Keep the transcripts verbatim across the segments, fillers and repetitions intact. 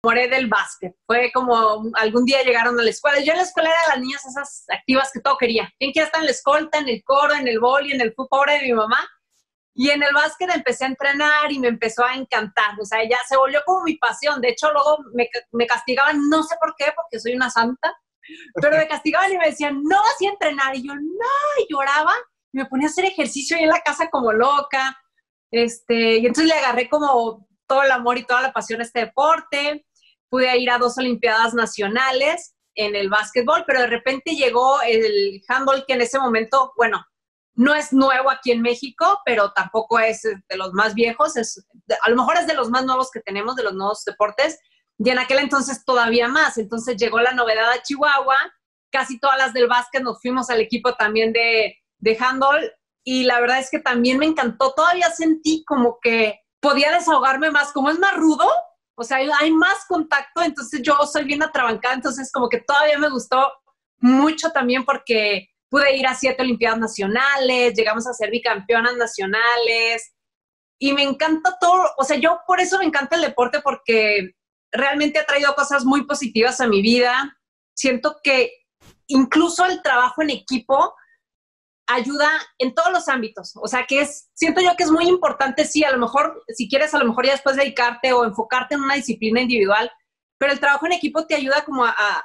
enamoré del básquet. Fue como algún día llegaron a la escuela. Yo en la escuela era de las niñas esas activas que todo quería. ¿Quién quiere estar en la escolta, en el coro, en el vóley, en el fútbol? Pobre de mi mamá. Y en el básquet empecé a entrenar y me empezó a encantar. O sea, ya se volvió como mi pasión. De hecho, luego me, me castigaban, no sé por qué, porque soy una santa, pero me castigaban y me decían, no, así entrenar. Y yo, no, y lloraba. Y me ponía a hacer ejercicio ahí en la casa como loca. Este, y entonces le agarré como todo el amor y toda la pasión a este deporte. Pude ir a dos olimpiadas nacionales en el básquetbol, pero de repente llegó el handball, que en ese momento, bueno, no es nuevo aquí en México, pero tampoco es de los más viejos. Es, a lo mejor es de los más nuevos que tenemos, de los nuevos deportes, y en aquel entonces todavía más. Entonces llegó la novedad a Chihuahua, casi todas las del básquet nos fuimos al equipo también de, de handball, y la verdad es que también me encantó. Todavía sentí como que podía desahogarme más, como es más rudo, o sea, hay más contacto, entonces yo soy bien atrabancada, entonces como que todavía me gustó mucho también porque pude ir a siete olimpiadas nacionales, llegamos a ser bicampeonas nacionales, y me encanta todo. O sea, yo por eso me encanta el deporte, porque realmente ha traído cosas muy positivas a mi vida. Siento que incluso el trabajo en equipo ayuda en todos los ámbitos. O sea, que es, siento yo que es muy importante, sí, a lo mejor, si quieres a lo mejor ya después dedicarte o enfocarte en una disciplina individual, pero el trabajo en equipo te ayuda como a, a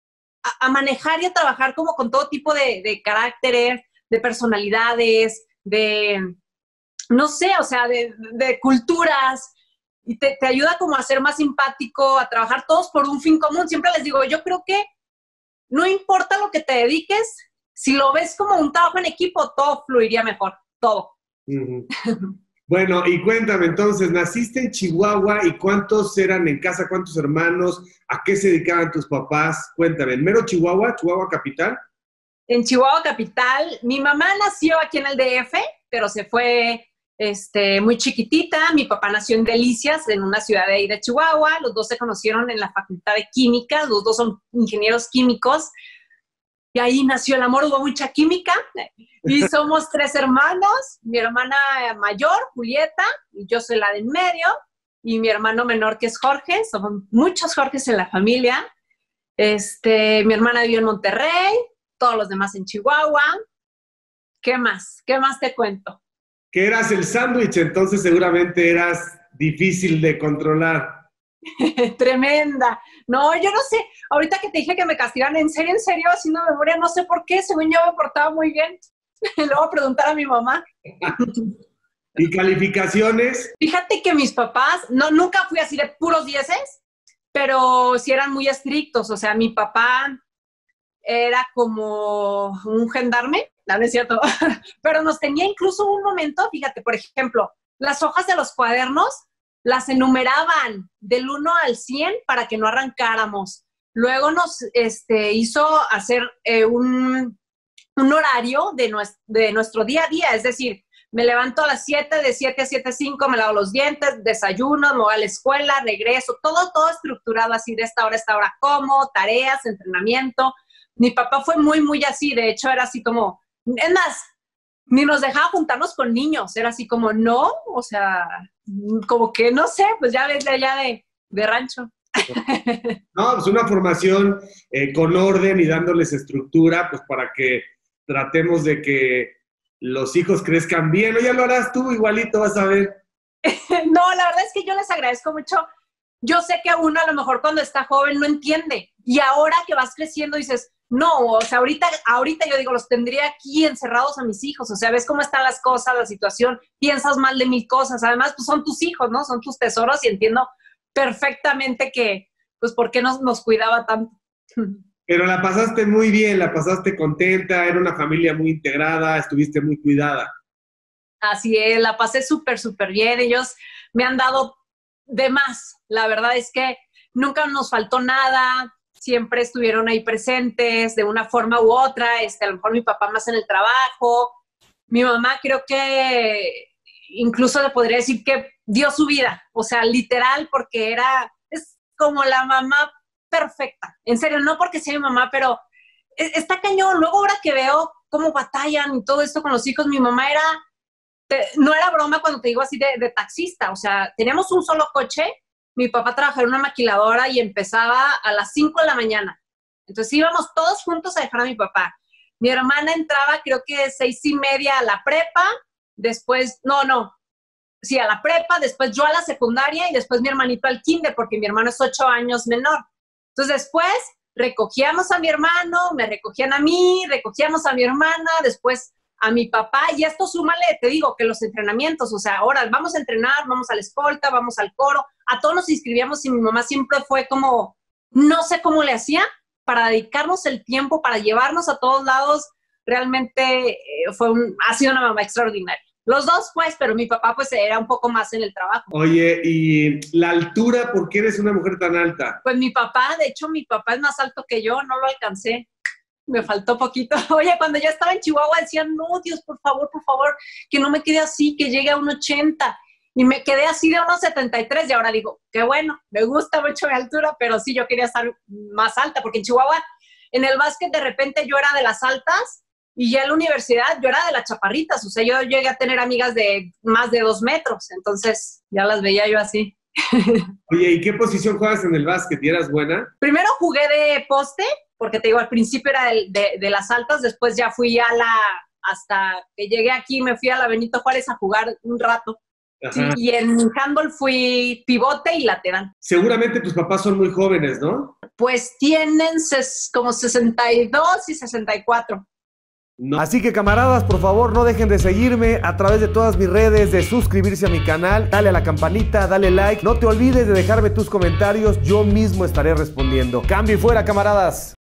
a manejar y a trabajar como con todo tipo de, de caracteres, de personalidades, de, no sé, o sea, de, de culturas, y te, te ayuda como a ser más simpático, a trabajar todos por un fin común. Siempre les digo, yo creo que no importa lo que te dediques, si lo ves como un trabajo en equipo, todo fluiría mejor, todo. Uh-huh. Bueno, y cuéntame entonces, naciste en Chihuahua y ¿cuántos eran en casa? ¿Cuántos hermanos? ¿A qué se dedicaban tus papás? Cuéntame, ¿en mero Chihuahua, Chihuahua capital? En Chihuahua capital. Mi mamá nació aquí en el D F, pero se fue este, muy chiquitita. Mi papá nació en Delicias, en una ciudad de ahí de Chihuahua. Los dos se conocieron en la Facultad de Química, los dos son ingenieros químicos. Y ahí nació el amor, hubo mucha química. Y somos tres hermanos, mi hermana mayor, Julieta, y yo soy la del medio, y mi hermano menor, que es Jorge. Somos muchos Jorges en la familia. Este, mi hermana vive en Monterrey, todos los demás en Chihuahua. ¿Qué más? ¿Qué más te cuento? Que eras el sándwich, entonces seguramente eras difícil de controlar. Tremenda. No, yo no sé. Ahorita que te dije que me castigan, en serio, en serio, haciendo memoria, no sé por qué, según yo me portaba muy bien. Le voy a preguntar a mi mamá. ¿Y calificaciones? Fíjate que mis papás, no, nunca fui así de puros dieces, pero sí eran muy estrictos. O sea, mi papá era como un gendarme, no, no es cierto, pero nos tenía incluso un momento, fíjate, por ejemplo, las hojas de los cuadernos las enumeraban del uno al cien para que no arrancáramos. Luego nos este, hizo hacer eh, un, un horario de, nues- de nuestro día a día, es decir, me levanto a las siete, de siete a siete cinco, me lavo los dientes, desayuno, me voy a la escuela, regreso, todo, todo estructurado así, de esta hora a esta hora, como, tareas, entrenamiento. Mi papá fue muy, muy así, de hecho era así como, es más, ni nos dejaba juntarnos con niños, era así como, no, o sea, como que no sé, pues ya ves de allá de, de rancho. No, pues una formación eh, con orden y dándoles estructura, pues para que tratemos de que los hijos crezcan bien. O ya lo harás tú igualito, vas a ver. No, la verdad es que yo les agradezco mucho. Yo sé que uno a lo mejor cuando está joven no entiende, y ahora que vas creciendo dices, no, o sea, ahorita, ahorita yo digo, los tendría aquí encerrados a mis hijos, o sea, ves cómo están las cosas, la situación, piensas mal de mil cosas, además, pues son tus hijos, ¿no? Son tus tesoros, y entiendo perfectamente que, pues, ¿por qué nos, nos cuidaba tanto? Pero la pasaste muy bien, la pasaste contenta, era una familia muy integrada, estuviste muy cuidada. Así es, la pasé súper, súper bien, ellos me han dado de más, la verdad es que nunca nos faltó nada, siempre estuvieron ahí presentes de una forma u otra, este, a lo mejor mi papá más en el trabajo, mi mamá creo que incluso le podría decir que dio su vida, o sea, literal, porque era, es como la mamá perfecta, en serio, no porque sea mi mamá, pero está cañón. Luego ahora que veo cómo batallan y todo esto con los hijos, mi mamá era, te, no era broma cuando te digo así de, de taxista, o sea, teníamos un solo coche. mi papá trabajaba en una maquiladora y empezaba a las cinco de la mañana. Entonces íbamos todos juntos a dejar a mi papá. Mi hermana entraba creo que seis y media a la prepa, después, no, no, sí, a la prepa, después yo a la secundaria y después mi hermanito al kinder, porque mi hermano es ocho años menor. Entonces después recogíamos a mi hermano, me recogían a mí, recogíamos a mi hermana, después a mi papá, y esto súmale, te digo, que los entrenamientos, o sea, ahora vamos a entrenar, vamos a la escolta, vamos al coro, a todos nos inscribíamos y mi mamá siempre fue como, no sé cómo le hacía, para dedicarnos el tiempo, para llevarnos a todos lados, realmente eh, fue un, ha sido una mamá extraordinaria. Los dos, pues, pero mi papá, pues, era un poco más en el trabajo. Oye, ¿y la altura, por qué eres una mujer tan alta? Pues mi papá, de hecho, mi papá es más alto que yo, no lo alcancé. Me faltó poquito. Oye, cuando yo estaba en Chihuahua decían, no, Dios, por favor, por favor, que no me quede así, que llegue a un ochenta. Y me quedé así de unos setenta y tres y ahora digo, qué bueno, me gusta mucho mi altura, pero sí, yo quería estar más alta, porque en Chihuahua, en el básquet, de repente yo era de las altas y ya en la universidad yo era de las chaparritas. O sea, yo llegué a tener amigas de más de dos metros, entonces ya las veía yo así. Oye, ¿y qué posición juegas en el básquet? ¿Y eras buena? Primero jugué de poste, porque te digo, al principio era de, de, de las altas, después ya fui a la, hasta que llegué aquí, me fui a la Benito Juárez a jugar un rato. Sí, y en handball fui pivote y lateral. Seguramente tus papás son muy jóvenes, ¿no? Pues tienen ses, como sesenta y dos y sesenta y cuatro. No. Así que camaradas, por favor, no dejen de seguirme a través de todas mis redes, de suscribirse a mi canal, dale a la campanita, dale like. No te olvides de dejarme tus comentarios, yo mismo estaré respondiendo. Cambio y fuera, camaradas.